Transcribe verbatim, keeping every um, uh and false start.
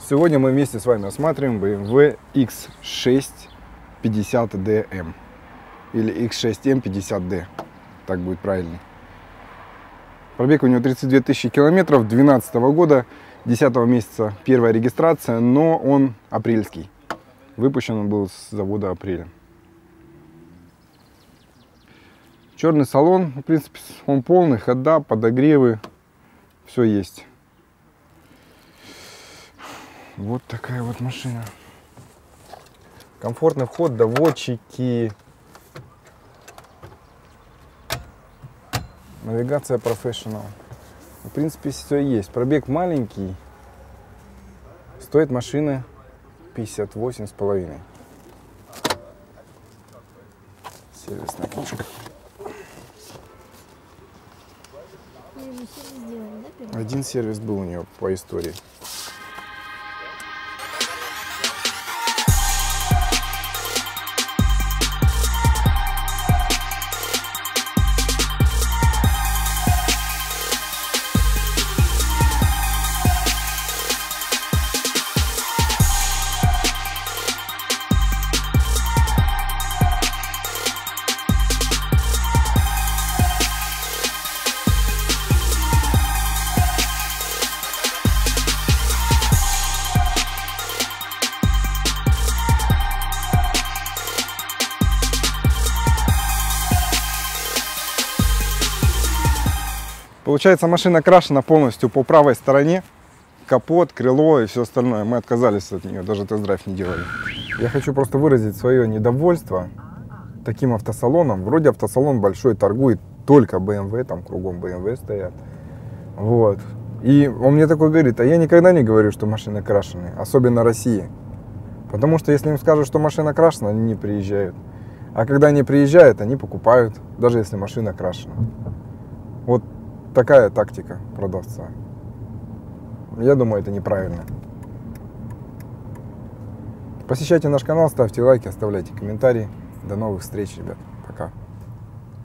Сегодня мы вместе с вами осматриваем бэ эм вэ икс шесть пятьдесят дэ эм или икс шесть эм пятьдесят дэ, так будет правильно. Пробег у него тридцать две тысячи километров, две тысячи двенадцатого года, десятого месяца первая регистрация, но он апрельский. Выпущен он был с завода апреля. Черный салон, в принципе, он полный, хода, подогревы, все есть. Вот такая вот машина. Комфортный вход, доводчики. Навигация Professional. В принципе, все есть. Пробег маленький. Стоит машина пятьдесят восемь с половиной. Сервисная книжка. Один сервис был у нее по истории. Получается, машина крашена полностью по правой стороне. Капот, крыло и все остальное. Мы отказались от нее, даже тест-драйв не делали. Я хочу просто выразить свое недовольство таким автосалоном. Вроде автосалон большой, торгует только бэ эм вэ, там кругом бэ эм вэ стоят. Вот. И он мне такой говорит, а я никогда не говорю, что машины крашеные, особенно России. Потому что если им скажут, что машина крашена, они не приезжают. А когда они приезжают, они покупают, даже если машина крашена. Вот такая тактика продавца. Я думаю, это неправильно. Посещайте наш канал, ставьте лайки, оставляйте комментарии. До новых встреч, ребят. Пока.